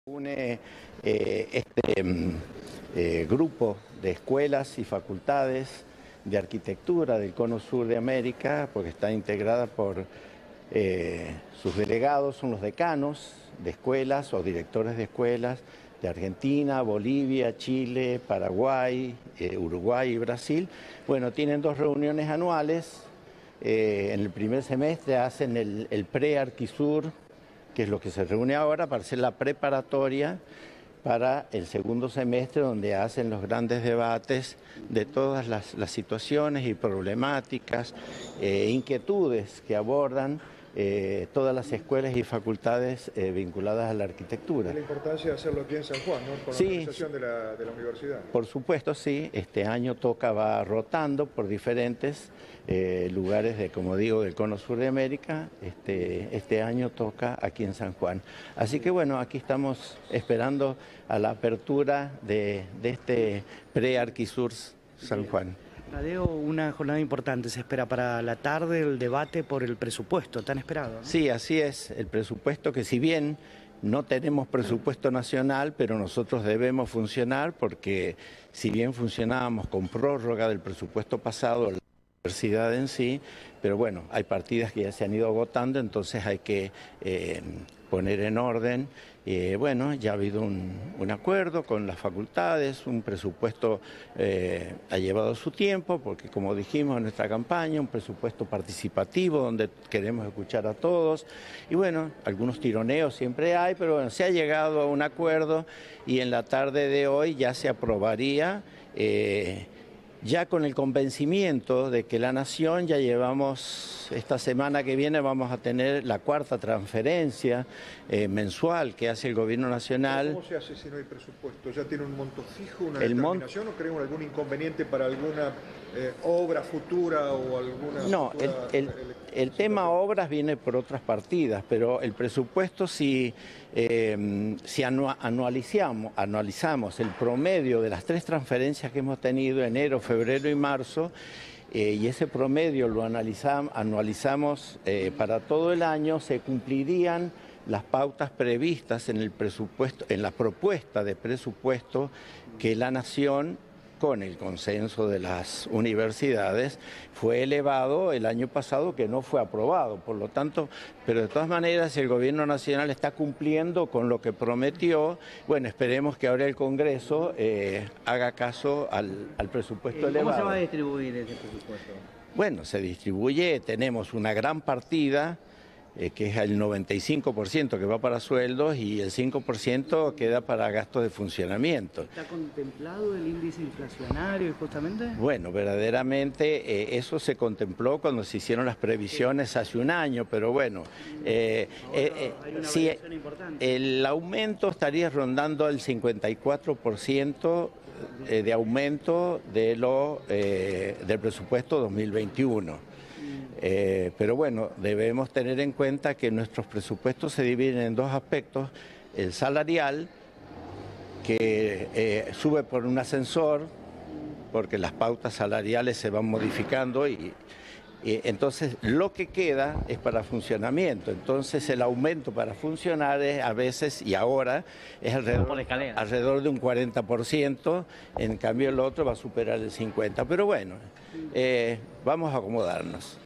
Une grupo de escuelas y facultades de arquitectura del Cono Sur de América, porque está integrada por sus delegados, son los decanos de escuelas o directores de escuelas de Argentina, Bolivia, Chile, Paraguay, Uruguay y Brasil. Bueno, tienen 2 reuniones anuales. En el primer semestre hacen el pre-Arquisur, que es lo que se reúne ahora para hacer la preparatoria para el segundo semestre, donde hacen los grandes debates de todas las situaciones y problemáticas, inquietudes que abordan todas las escuelas y facultades vinculadas a la arquitectura. La importancia de hacerlo aquí en San Juan, ¿no? Con la organización de la universidad. Por supuesto, sí. Este año va rotando por diferentes lugares como digo, del Cono Sur de América. Este año toca aquí en San Juan. Así que bueno, aquí estamos esperando a la apertura de este pre-Arquisur San Juan. Tadeo, una jornada importante se espera para la tarde, el debate por el presupuesto, tan esperado, ¿no? Sí, así es, el presupuesto que si bien no tenemos presupuesto nacional, pero nosotros debemos funcionar porque si bien funcionábamos con prórroga del presupuesto pasado, la universidad en sí, pero bueno, hay partidas que ya se han ido agotando, entonces hay que poner en orden. Bueno, ya ha habido un acuerdo con las facultades, un presupuesto ha llevado su tiempo, porque como dijimos en nuestra campaña, un presupuesto participativo donde queremos escuchar a todos. Y bueno, algunos tironeos siempre hay, pero bueno, se ha llegado a un acuerdo y en la tarde de hoy ya se aprobaría. Ya con el convencimiento de que la Nación ya llevamos, esta semana que viene vamos a tener la 4ª transferencia mensual que hace el Gobierno Nacional. ¿Cómo se hace si no hay presupuesto? ¿Ya tiene un monto fijo, una determinación o creen algún inconveniente para alguna obra futura o alguna... No, el tema obras viene por otras partidas, pero el presupuesto si analizamos el promedio de las 3 transferencias que hemos tenido, enero, febrero y marzo, y ese promedio lo anualizamos para todo el año, se cumplirían las pautas previstas en el presupuesto, en la propuesta de presupuesto que la Nación, con el consenso de las universidades, fue elevado el año pasado, que no fue aprobado. Por lo tanto, pero de todas maneras el Gobierno Nacional está cumpliendo con lo que prometió. Bueno, esperemos que ahora el Congreso haga caso al presupuesto elevado. ¿Cómo se va a distribuir ese presupuesto? Bueno, se distribuye, tenemos una gran partida, que es el 95% que va para sueldos y el 5% queda para gastos de funcionamiento. ¿Está contemplado el índice inflacionario justamente? Bueno, verdaderamente eso se contempló cuando se hicieron las previsiones hace un año, pero bueno, sí, el aumento estaría rondando el 54% de aumento del presupuesto 2021. Pero bueno, debemos tener en cuenta que nuestros presupuestos se dividen en 2 aspectos: el salarial, que sube por un ascensor, porque las pautas salariales se van modificando y entonces lo que queda es para funcionamiento. Entonces el aumento para funcionar es a veces, y ahora, es alrededor de un 40%, en cambio el otro va a superar el 50%. Pero bueno, vamos a acomodarnos.